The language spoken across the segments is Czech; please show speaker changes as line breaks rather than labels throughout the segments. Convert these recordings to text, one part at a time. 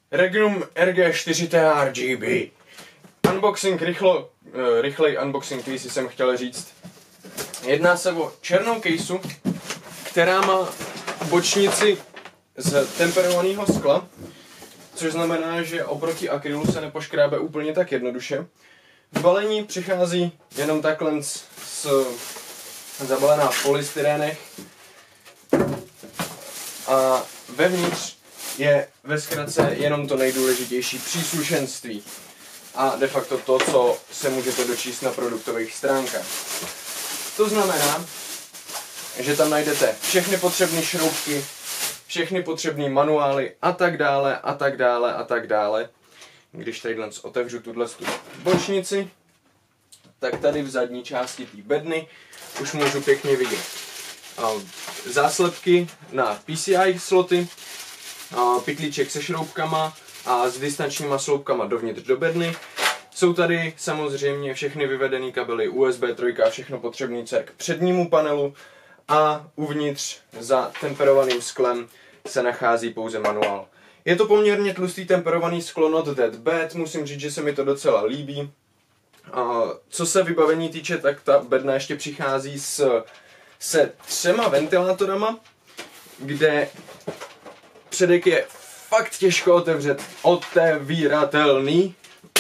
Regnum RG4T RGB. Unboxing rychlej unboxing, který si jsem chtěl říct. Jedná se o černou kejsu, která má bočnici z temperovaného skla, což znamená, že oproti akrylu se nepoškrábe úplně tak jednoduše. V balení přichází jenom takhle zabalená v polystyrénech a vevnitř je ve zkratce jenom to nejdůležitější příslušenství a de facto to, co se můžete dočíst na produktových stránkách. To znamená, že tam najdete všechny potřebné šroubky, všechny potřebné manuály a tak dále, a tak dále, a tak dále. Když tady otevřu tuhle bočnici, tak tady v zadní části té bedny už můžu pěkně vidět záslepky na PCI sloty, pytlíček se šroubkama a s distančníma sloupkama dovnitř do bedny. Jsou tady samozřejmě všechny vyvedené kabely USB 3 a všechno potřebný k přednímu panelu a uvnitř za temperovaným sklem se nachází pouze manuál. Je to poměrně tlustý temperovaný sklo, not that bad, musím říct, že se mi to docela líbí. Co se vybavení týče, tak ta bedna ještě přichází se 3 ventilátorama, kde předek je fakt těžko otevíratelný.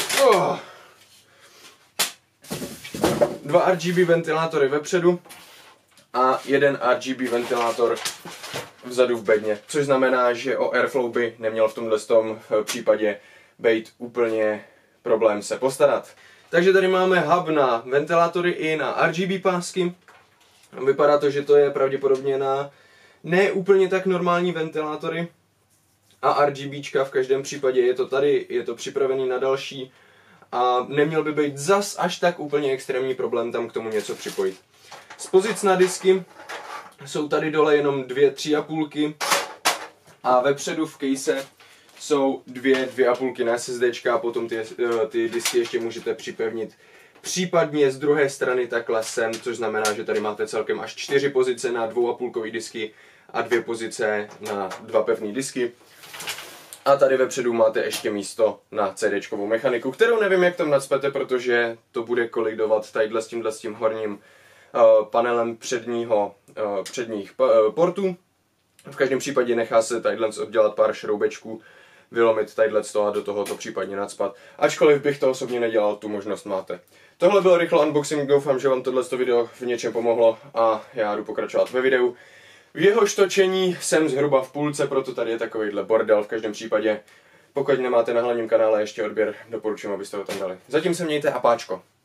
2 RGB ventilátory vepředu a 1 RGB ventilátor vzadu v bedně, což znamená, že o airflow by neměl v tomhle případě být úplně problém se postarat. Takže tady máme hub na ventilátory i na RGB pásky. Vypadá to, že to je pravděpodobně na ne úplně tak normální ventilátory a RGBčka, v každém případě je to tady, je to připravený na další a neměl by být zas až tak úplně extrémní problém tam k tomu něco připojit. Z pozic na disky jsou tady dole jenom 2 3,5 a vepředu v case jsou 2 2,5 na SSDčka a potom ty disky ještě můžete připevnit případně z druhé strany takhle sem, což znamená, že tady máte celkem až 4 pozice na 2,5 disky a 2 pozice na 2 pevné disky. A tady vepředu máte ještě místo na CDčkovou mechaniku, kterou nevím, jak tam nacpete, protože to bude kolidovat tadyhle s tím horním panelem předních portů. V každém případě nechá se tadyhle oddělat pár šroubečků, vylomit tadyhle z toho a do tohoto případně nacpat. Ačkoliv bych to osobně nedělal, tu možnost máte. Tohle byl rychlý unboxing, doufám, že vám tohle video v něčem pomohlo a já jdu pokračovat ve videu. V jehož točení jsem zhruba v půlce, proto tady je takovýhle bordel. V každém případě, pokud nemáte na hlavním kanále ještě odběr, doporučuji, abyste ho tam dali. Zatím se mějte a páčko.